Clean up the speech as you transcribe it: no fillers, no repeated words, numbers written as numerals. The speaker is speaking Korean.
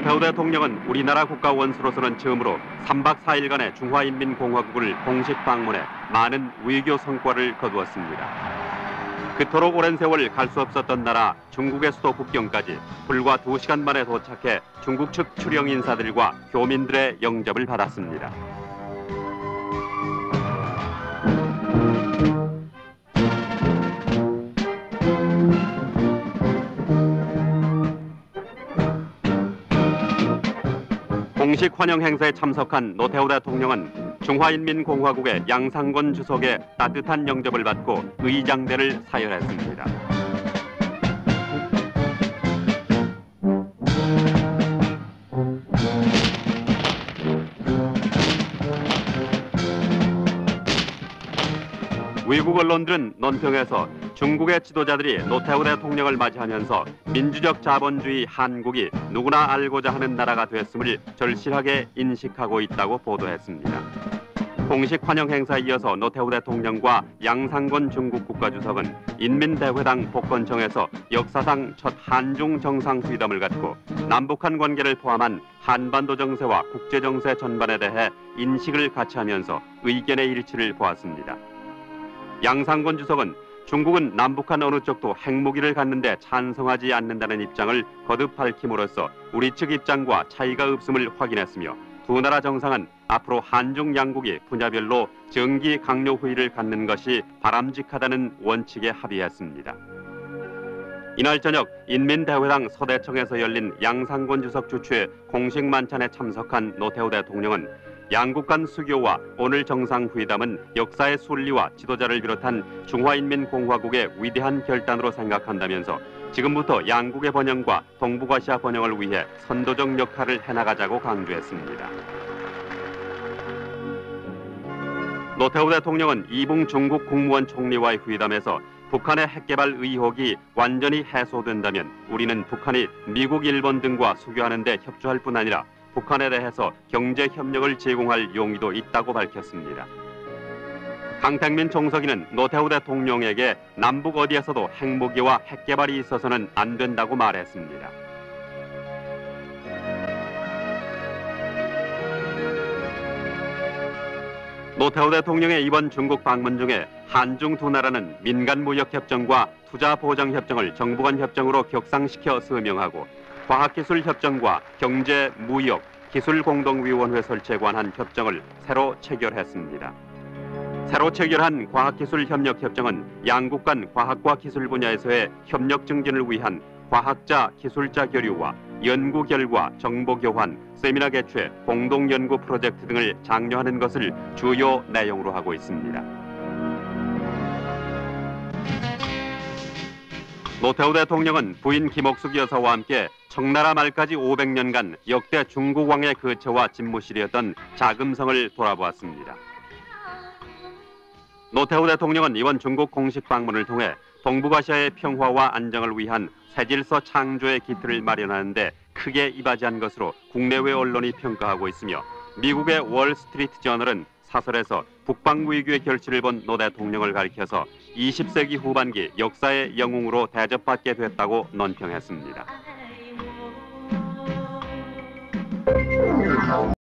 노태우 대통령은 우리나라 국가 원수로서는 처음으로 3박 4일간의 중화인민공화국을 공식 방문해 많은 외교 성과를 거두었습니다. 그토록 오랜 세월 갈 수 없었던 나라 중국의 수도 북경까지 불과 2시간 만에 도착해 중국 측 출영 인사들과 교민들의 영접을 받았습니다. 공식 환영 행사에 참석한 노태우 대통령은 중화인민공화국의 양상곤 주석의 따뜻한 영접을 받고 의장대를 사열했습니다. 외국 언론들은 논평에서 중국의 지도자들이 노태우 대통령을 맞이하면서 민주적 자본주의 한국이 누구나 알고자 하는 나라가 됐음을 절실하게 인식하고 있다고 보도했습니다. 공식 환영 행사에 이어서 노태우 대통령과 양상곤 중국 국가주석은 인민대회당 복건청에서 역사상 첫 한중 정상회담을 갖고 남북한 관계를 포함한 한반도 정세와 국제정세 전반에 대해 인식을 같이 하면서 의견의 일치를 보았습니다. 양상곤 주석은 중국은 남북한 어느 쪽도 핵무기를 갖는데 찬성하지 않는다는 입장을 거듭 밝힘으로써 우리 측 입장과 차이가 없음을 확인했으며 두 나라 정상은 앞으로 한중 양국이 분야별로 정기 강요 회의를 갖는 것이 바람직하다는 원칙에 합의했습니다. 이날 저녁 인민대회당 서대청에서 열린 양상곤 주석 주최 공식 만찬에 참석한 노태우 대통령은 양국 간 수교와 오늘 정상회담은 역사의 순리와 지도자를 비롯한 중화인민공화국의 위대한 결단으로 생각한다면서 지금부터 양국의 번영과 동북아시아 번영을 위해 선도적 역할을 해나가자고 강조했습니다. 노태우 대통령은 이붕 중국 국무원 총리와의 회담에서 북한의 핵개발 의혹이 완전히 해소된다면 우리는 북한이 미국, 일본 등과 수교하는 데 협조할 뿐 아니라 북한에 대해서 경제 협력을 제공할 용의도 있다고 밝혔습니다. 강택민 총서기는 노태우 대통령에게 남북 어디에서도 핵무기와 핵개발이 있어서는 안 된다고 말했습니다. 노태우 대통령의 이번 중국 방문 중에 한중 두 나라는 민간무역협정과 투자보장협정을 정부 간 협정으로 격상시켜 서명하고 과학기술협정과 경제, 무역, 기술공동위원회 설치에 관한 협정을 새로 체결했습니다. 새로 체결한 과학기술협력협정은 양국 간 과학과 기술 분야에서의 협력 증진을 위한 과학자, 기술자 교류와 연구 결과, 정보 교환, 세미나 개최, 공동연구 프로젝트 등을 장려하는 것을 주요 내용으로 하고 있습니다. 노태우 대통령은 부인 김옥숙 여사와 함께 청나라 말까지 500년간 역대 중국 왕의 거처와 집무실이었던 자금성을 돌아보았습니다. 노태우 대통령은 이번 중국 공식 방문을 통해 동북아시아의 평화와 안정을 위한 새질서 창조의 기틀을 마련하는 데 크게 이바지한 것으로 국내외 언론이 평가하고 있으며 미국의 월스트리트 저널은 사설에서 북방 외교의 결실을 본 노 대통령을 가리켜서 20세기 후반기 역사의 영웅으로 대접받게 됐다고 논평했습니다.